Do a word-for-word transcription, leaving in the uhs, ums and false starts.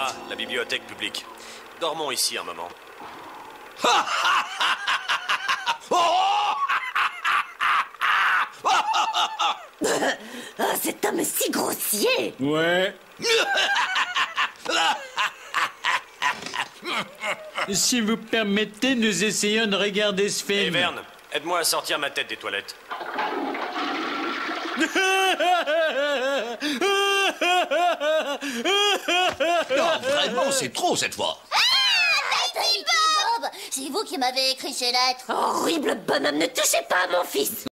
Ah, la bibliothèque publique. Dormons ici un moment. Ah, cet homme est si grossier. Ouais. Si vous permettez, nous essayons de regarder ce Hé, film. Verne, aide-moi à sortir ma tête des toilettes. Non, vraiment, c'est trop cette fois. Bob, c'est vous qui m'avez écrit ces lettres. Horrible bonhomme, ne touchez pas à mon fils.